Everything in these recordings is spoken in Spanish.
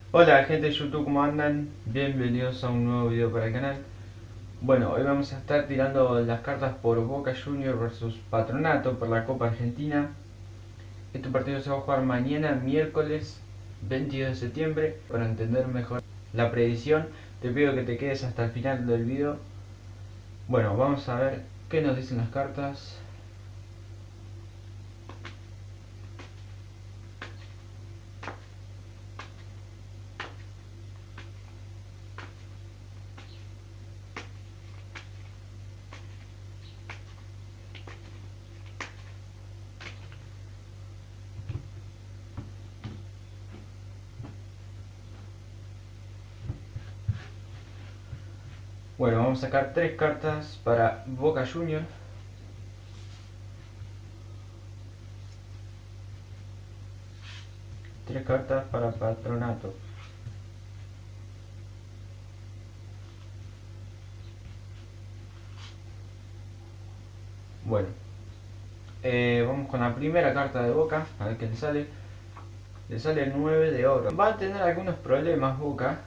Hola gente de YouTube, ¿cómo andan? Bienvenidos a un nuevo video para el canal. Bueno, hoy vamos a estar tirando las cartas por Boca Juniors versus Patronato por la Copa Argentina. Este partido se va a jugar mañana, miércoles 22 de septiembre. Para entender mejor la predicción, te pido que te quedes hasta el final del video. Bueno, vamos a ver qué nos dicen las cartas. Bueno, vamos a sacar tres cartas para Boca Juniors. Tres cartas para Patronato. Bueno, vamos con la primera carta de Boca, a ver qué le sale. Le sale el 9 de oro. Va a tener algunos problemas Boca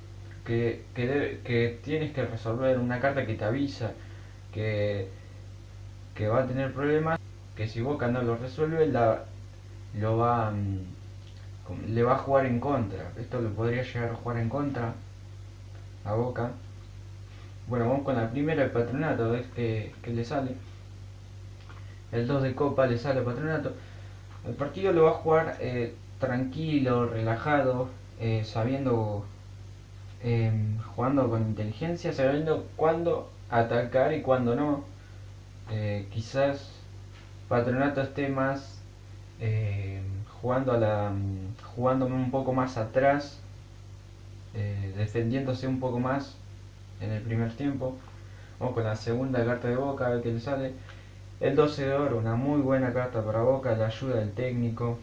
que tienes que resolver. Una carta que te avisa que, que va a tener problemas. Que si Boca no lo resuelve, lo va, le va a jugar en contra. Esto le podría llegar a jugar en contra a Boca. Bueno, vamos con la primera, el Patronato, a ver qué le sale. El 2 de copa le sale a Patronato. El partido lo va a jugar tranquilo, relajado, sabiendo, jugando con inteligencia, sabiendo cuándo atacar y cuándo no. Quizás Patronato esté más jugando jugando un poco más atrás, defendiéndose un poco más en el primer tiempo. Vamos con la segunda carta de Boca, a ver qué le sale. El 12 de oro, una muy buena carta para Boca, la ayuda del técnico.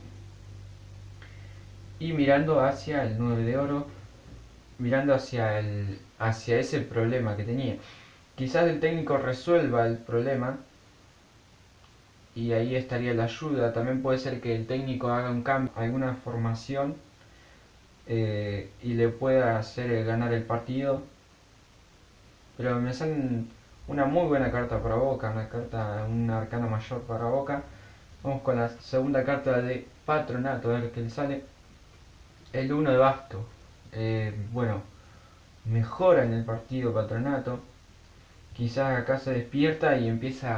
Y mirando hacia el 9 de oro, mirando hacia ese problema que tenía. Quizás el técnico resuelva el problema y ahí estaría la ayuda. También puede ser que el técnico haga un cambio, alguna formación y le pueda hacer ganar el partido. Pero me salen una muy buena carta para Boca, una arcana mayor para Boca. Vamos con la segunda carta de Patronato, a ver qué le sale. El 1 de basto. Bueno, mejora en el partido Patronato. Quizás acá se despierta y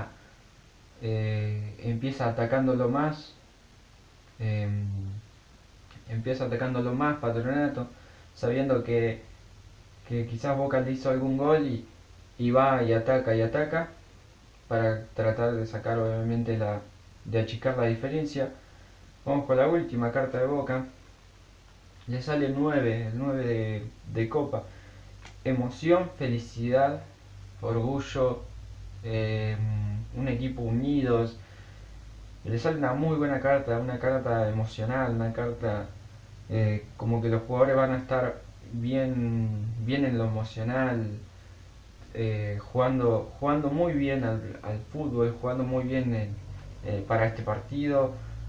empieza atacándolo más. eh, Empieza atacándolo más Patronato, sabiendo que quizás Boca le hizo algún gol y va y ataca para tratar de sacar obviamente de achicar la diferencia. Vamos con la última carta de Boca. Le sale el 9 de copa. Emoción, felicidad, orgullo, eh, un equipo unidos. Le sale una muy buena carta, una carta emocional, una carta como que los jugadores van a estar bien en lo emocional, jugando muy bien al fútbol, jugando muy bien para este partido.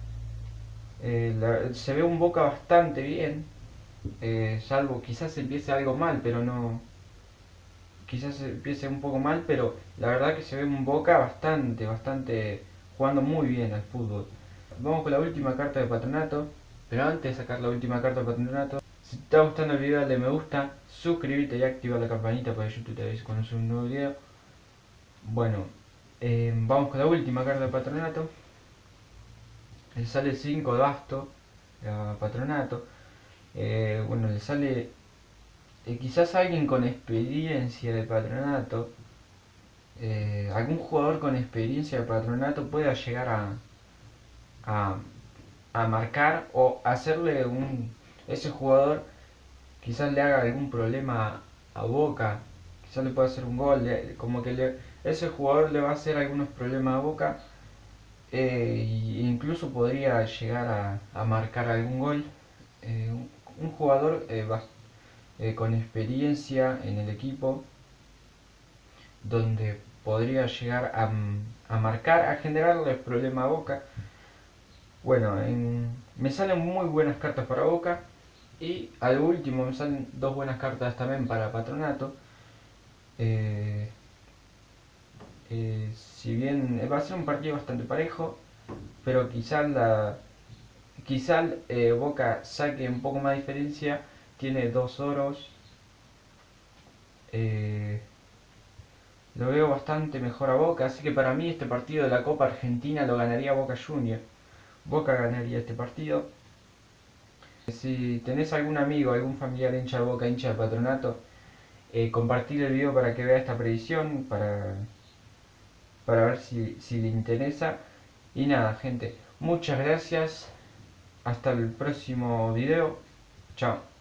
Se ve un Boca bastante bien, salvo quizás empiece algo mal, pero no, quizás empiece un poco mal, pero la verdad que se ve un Boca bastante jugando muy bien al fútbol. Vamos con la última carta de Patronato, pero antes de sacar la última carta de Patronato, si te está gustando el video dale me gusta, suscríbete y activa la campanita para que YouTube te avise cuando suba un nuevo video. Bueno, vamos con la última carta de Patronato. Le sale 5 de basto a Patronato. Bueno, le sale quizás alguien con experiencia de Patronato. Algún jugador con experiencia de Patronato pueda llegar a, a marcar o hacerle ese jugador quizás le haga algún problema a Boca, quizás le pueda hacer un gol, como que ese jugador le va a hacer algunos problemas a Boca, e incluso podría llegar a marcar algún gol. Un jugador con experiencia en el equipo, donde podría llegar a marcar, a generarle problema a Boca. Bueno, me salen muy buenas cartas para Boca. Y al último me salen dos buenas cartas también para Patronato. Eh, si bien va a ser un partido bastante parejo, pero quizá Boca saque un poco más de diferencia. Tiene dos oros. Eh, lo veo bastante mejor a Boca, así que para mí este partido de la Copa Argentina lo ganaría Boca Junior. Boca ganaría este partido. Si tenés algún amigo, algún familiar hincha de Boca, hincha de Patronato, compartir el video para que vea esta predicción, para ver si le interesa. Y nada, gente, muchas gracias. Hasta el próximo video. Chao.